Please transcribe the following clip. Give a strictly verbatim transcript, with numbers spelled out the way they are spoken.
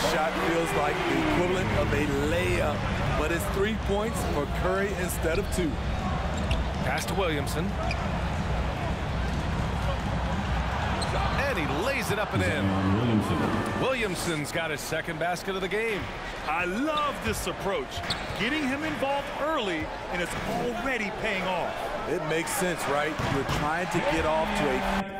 shot feels like the equivalent of a layup, but it's three points for Curry instead of two. Pass to Williamson. And he lays it up and in. Williamson. Williamson's got his second basket of the game. I love this approach. Getting him involved early, and it's already paying off. It makes sense, right? You're trying to get off to a